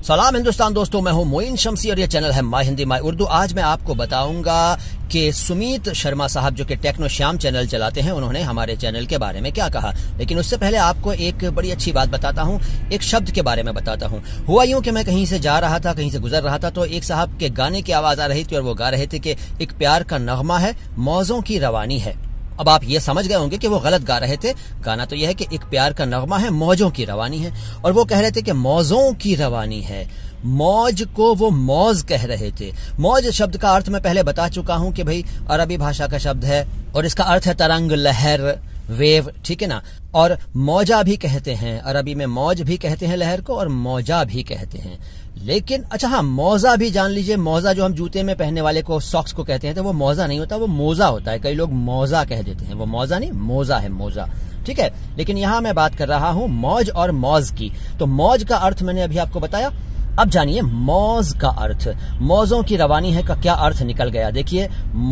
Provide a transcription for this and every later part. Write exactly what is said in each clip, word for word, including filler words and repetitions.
सलाम हिंदुस्तान दोस्तों, मैं हूं मोइन शमसी और ये चैनल है माय हिंदी माय उर्दू। आज मैं आपको बताऊंगा कि सुमित शर्मा साहब जो कि टेक्नो श्याम चैनल चलाते हैं, उन्होंने हमारे चैनल के बारे में क्या कहा। लेकिन उससे पहले आपको एक बड़ी अच्छी बात बताता हूं, एक शब्द के बारे में बताता हूं। हुआ यूं कि मैं कहीं से जा रहा था, कहीं से गुजर रहा था, तो एक साहब के गाने की आवाज आ रही थी और वो गा रहे थे कि एक प्यार का नगमा है, मौजों की रवानी है। अब आप ये समझ गए होंगे कि वो गलत गा रहे थे। गाना तो यह है कि एक प्यार का नगमा है, मौजों की रवानी है, और वो कह रहे थे कि मौजों की रवानी है। मौज को वो मौज कह रहे थे। मौज शब्द का अर्थ मैं पहले बता चुका हूं कि भाई अरबी भाषा का शब्द है और इसका अर्थ है तरंग, लहर, वेव, ठीक है ना। और मौजा भी कहते हैं, अरबी में मौज भी कहते हैं लहर को और मौजा भी कहते हैं। लेकिन अच्छा हाँ, मौजा भी जान लीजिए। मौजा जो हम जूते में पहनने वाले को, सॉक्स को कहते हैं, तो वो मौजा नहीं होता, वो मोजा होता है। कई लोग मौजा कह देते हैं, वो मौजा नहीं, मोजा है, मोजा, ठीक है। लेकिन यहां मैं बात कर रहा हूं मौज और मौज की। तो मौज का अर्थ मैंने अभी आपको बताया। अब जानिए मौज का अर्थ, मौजों की रवानी है का क्या अर्थ निकल गया। देखिए,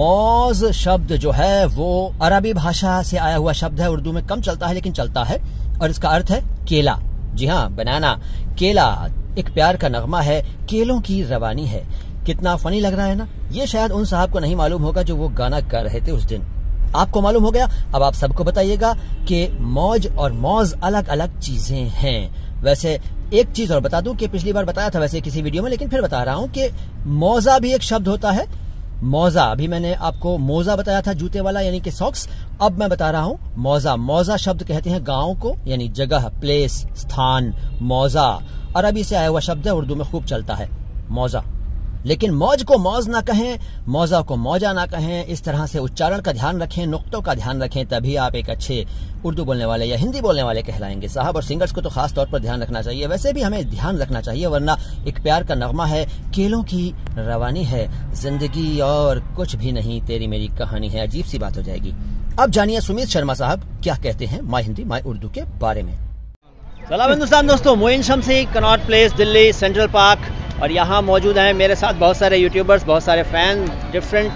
मौज शब्द जो है वो अरबी भाषा से आया हुआ शब्द है, उर्दू में कम चलता है लेकिन चलता है, और इसका अर्थ है केला। जी हाँ, बनाना, केला। एक प्यार का नगमा है, केलों की रवानी है। कितना फनी लग रहा है ना। ये शायद उन साहब को नहीं मालूम होगा जो वो गाना गा रहे थे उस दिन। आपको मालूम हो गया। अब आप सबको बताइएगा कि मौज और मौज अलग अलग चीजें हैं। वैसे एक चीज और बता दूं कि पिछली बार बताया था वैसे किसी वीडियो में, लेकिन फिर बता रहा हूं कि मौजा भी एक शब्द होता है। मौजा, अभी मैंने आपको मोजा बताया था, जूते वाला, यानी कि सॉक्स। अब मैं बता रहा हूं मौजा। मौजा शब्द कहते हैं गांव को, यानी जगह, प्लेस, स्थान। मौजा अरबी से आया हुआ शब्द है, उर्दू में खूब चलता है मौजा। लेकिन मौज को मौज ना कहें, मौजा को मौजा ना कहें। इस तरह से उच्चारण का ध्यान रखें, नुक्तों का ध्यान रखें, तभी आप एक अच्छे उर्दू बोलने वाले या हिंदी बोलने वाले कहलाएंगे साहब। और सिंगर्स को तो खास तौर पर ध्यान रखना चाहिए। वैसे भी हमें ध्यान रखना चाहिए, वरना एक प्यार का नगमा है, केलों की रवानी है, जिंदगी और कुछ भी नहीं, तेरी मेरी कहानी है, अजीब सी बात हो जाएगी। अब जानिए सुमित शर्मा साहब क्या कहते हैं माय हिंदी माय उर्दू के बारे में। सलाम हिंदुस्तान दोस्तों, मोइन शमसी, कनॉट प्लेस, दिल्ली, सेंट्रल पार्क। और यहाँ मौजूद हैं मेरे साथ बहुत सारे यूट्यूबर्स, बहुत सारे फैन, डिफरेंट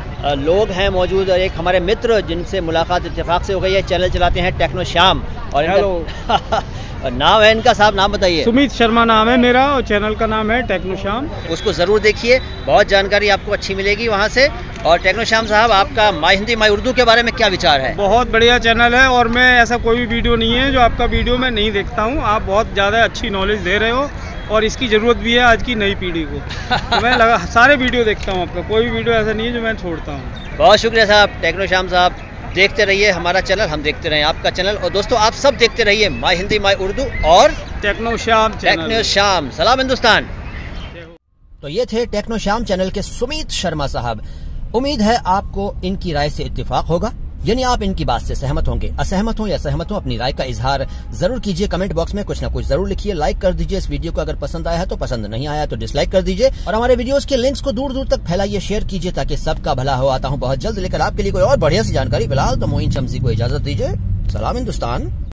लोग हैं मौजूद, और एक हमारे मित्र जिनसे मुलाकात इत्तेफाक से हो गई है। चैनल चलाते हैं टेक्नो श्याम, और इनका नाम है, इनका साहब नाम बताइए। सुमित शर्मा नाम है मेरा, और चैनल का नाम है टेक्नो श्याम। उसको जरूर देखिए, बहुत जानकारी आपको अच्छी मिलेगी वहाँ से। और टेक्नो श्याम साहब, आपका माय हिंदी माय उर्दू के बारे में क्या विचार है? बहुत बढ़िया चैनल है, और मैं ऐसा कोई भी वीडियो नहीं है जो आपका वीडियो मैं नहीं देखता हूँ। आप बहुत ज़्यादा अच्छी नॉलेज दे रहे हो, और इसकी ज़रूरत भी है आज की नई पीढ़ी को। तो मैं लगा सारे वीडियो देखता हूँ आपका, कोई भी वीडियो ऐसा नहीं है जो मैं छोड़ता हूँ। बहुत शुक्रिया साहब, टेक्नो श्याम साहब। देखते रहिए हमारा चैनल, हम देखते रहे आपका चैनल। और दोस्तों आप सब देखते रहिए माय हिंदी माय उर्दू और techno Shyam channel. Techno Shyam. सलाम हिंदुस्तान। तो ये थे टेक्नो श्याम चैनल के सुमित शर्मा साहब। उम्मीद है आपको इनकी राय से इत्तेफाक होगा, यानी आप इनकी बात से सहमत होंगे। असहमत हो या सहमत हो, अपनी राय का इजहार जरूर कीजिए कमेंट बॉक्स में, कुछ ना कुछ जरूर लिखिए। लाइक कर दीजिए इस वीडियो को, अगर पसंद आया है तो, पसंद नहीं आया तो डिसलाइक कर दीजिए। और हमारे वीडियोस के लिंक्स को दूर दूर तक फैलाइए, शेयर कीजिए, ताकि सबका भला हो। आता हूं बहुत जल्द लेकर आपके लिए कोई और बढ़िया सी जानकारी। फिलहाल तो मोइन शमसी को इजाजत दीजिए। सलाम हिंदुस्तान।